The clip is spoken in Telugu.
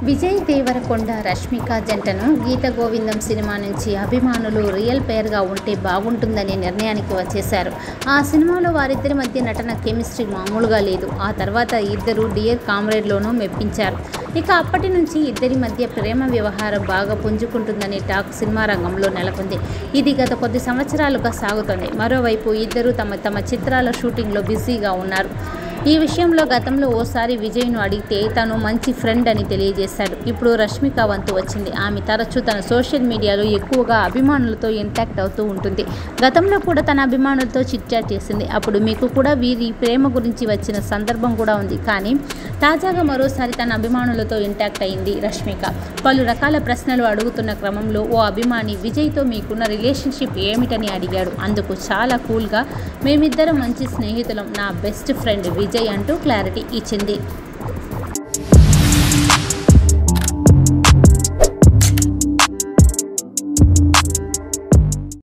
విజయ్ దేవరకొండ రష్మిక జంటను గీత గోవిందం సినిమా నుంచి అభిమానులు రియల్ పేర్గా ఉంటే బాగుంటుందనే నిర్ణయానికి వచ్చేశారు. ఆ సినిమాలో వారిద్దరి మధ్య నటన కెమిస్ట్రీ మామూలుగా లేదు. ఆ తర్వాత ఇద్దరు డియర్ కామ్రేడ్లోనూ మెప్పించారు. ఇక అప్పటి నుంచి ఇద్దరి మధ్య ప్రేమ వ్యవహారం బాగా పుంజుకుంటుందనే టాక్ సినిమా రంగంలో నెలకొంది. ఇది గత కొద్ది సంవత్సరాలుగా సాగుతోంది. మరోవైపు ఇద్దరు తమ చిత్రాల షూటింగ్లో బిజీగా ఉన్నారు. ఈ విషయంలో గతంలో ఓసారి విజయ్ను అడిగితే తను మంచి ఫ్రెండ్ అని తెలియజేశాడు. ఇప్పుడు రష్మిక వంతు వచ్చింది. ఆమె తరచూ తన సోషల్ మీడియాలో ఎక్కువగా అభిమానులతో ఇంటరాక్ట్ అవుతూ ఉంటుంది. గతంలో కూడా తన అభిమానులతో చిట్ చాట్ చేసింది. అప్పుడు మీకు కూడా వీరి ప్రేమ గురించి వచ్చిన సందర్భం కూడా ఉంది. కానీ తాజాగా మరోసారి తన అభిమానులతో ఇంటరాక్ట్ అయింది రష్మిక. పలు రకాల ప్రశ్నలు అడుగుతున్న క్రమంలో ఓ అభిమాని విజయ్తో మీకున్న రిలేషన్షిప్ ఏమిటని అడిగాడు. అందుకు చాలా కూల్గా మేమిద్దరం మంచి స్నేహితులం, నా బెస్ట్ ఫ్రెండ్ విజయ్ అంటూ క్లారిటీ ఇచ్చింది.